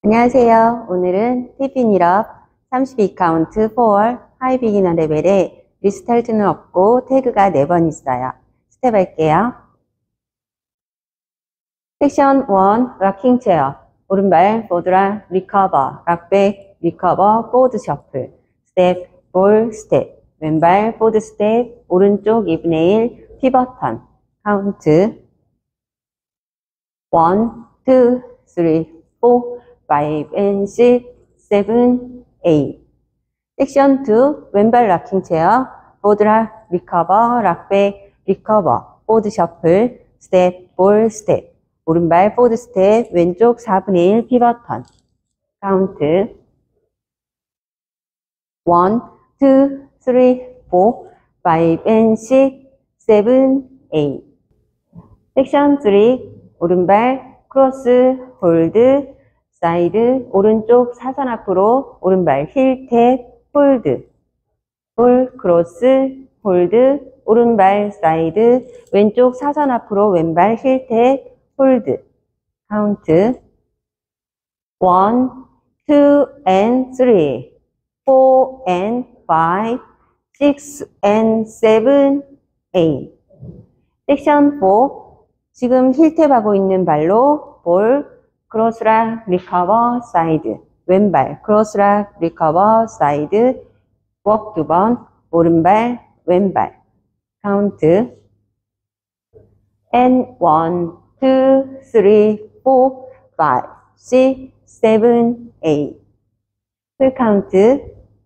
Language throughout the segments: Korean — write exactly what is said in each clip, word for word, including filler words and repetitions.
안녕하세요. 오늘은 티핀일업 삼십이 카운트 for 하이 비기너 레벨에 리스타트는 없고 태그가 네 번 있어요. 스텝 할게요. 섹션 일, 락킹 체어. 오른발 보드라 리커버, 락백 리커버, 보드 셔플. 스텝, 볼 스텝. 왼발 보드 스텝, 오른쪽 이분의 일, 피벗턴. 카운트 일, 이, 삼, 사, five and six, seven, eight. 섹션 이, 왼발 락킹 체어, 보드락, 리커버, 락백, 리커버, 보드 셔플, 스텝, 볼, 스텝. 오른발 보드 스텝, 왼쪽 사분의 일 피벗턴. 카운트 일, 이, 삼, 사, five and six, seven, eight. 섹션 삼, 오른발 크로스, 홀드, 사이드, 오른쪽 사선 앞으로, 오른발 힐, 탭, 홀드, 볼, 크로스, 홀드, 오른발 사이드, 왼쪽 사선 앞으로, 왼발 힐, 탭, 홀드. 카운트 일, 이, and 삼, 사 and five, six and seven, eight. 섹션 사, 지금 힐 탭 하고 있는 발로 볼, 크로스락, 리커버, 사이드. 왼발, 크로스락, 리커버, 사이드. 웍 두 번, 오른발, 왼발. 카운트 and one, two, three, four, five, six, seven, eight. 풀 카운트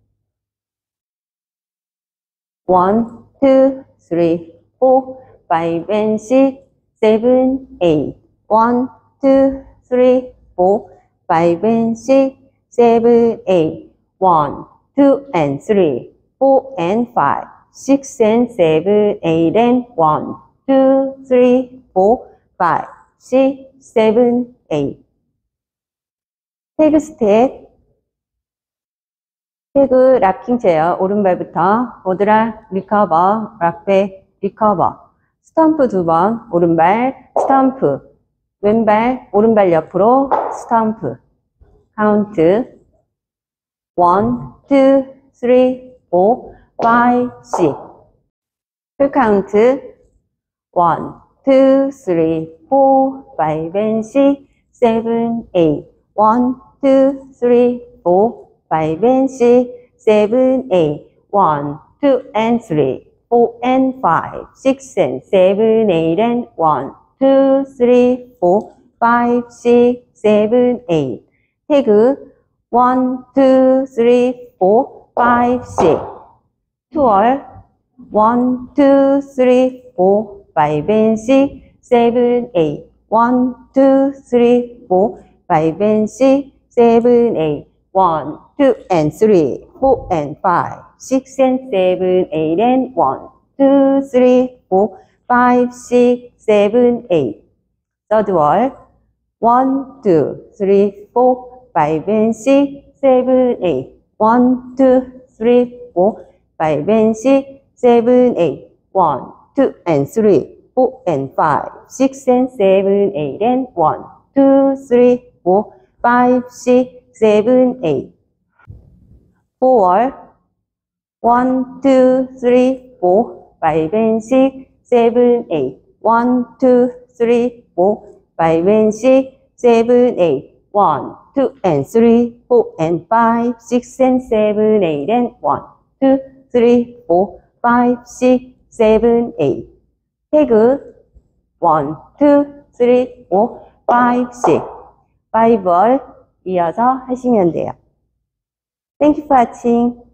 one, two, three, four, five and six, seven, eight. one, two, three, four, five and six, seven, eight. one, two and three, four and five, six and seven, eight and one, two, three, four, five, six, seven, eight. 태그 스텝. 태그 락킹 체어, 오른발부터 보드락, 리커버, 락백, 리커버. 스탬프 두 번, 오른발, 스탬프. 왼발, 오른발 옆으로 스탬프. 카운트 one, two, three, four, five, six. 풀 카운트 one, two, three, four, five and six, seven, eight. one, two, three, four, five and six, seven, eight. one, two and three, four and five, six and seven, eight and one, two, three, four, five, six, seven, eight. 태그 one, two, three, four, five, six. 투얼 one, two, three, four, five and six, seven, eight. one, two, three, four, five and six, seven, eight. one, two and three, four and five, six and seven, eight and one, two, three, four, five, six, seven, eight. Third wall one, two, three, four, five and six, seven, eight. one, two, three, four, five and six, seven, eight. one, two and three, four and five, six and seven, eight and one, two, three, four, five, six, seven, eight. four, one, two, three, four, five and six, seven, eight. one, two, three, four, five and six, seven, eight. one, two and three, four and five, six and seven, eight and one, two, three, four, five, six, seven, eight. 태그 one, two, three, four, five, six. five 월 이어서 하시면 돼요. Thank you for watching.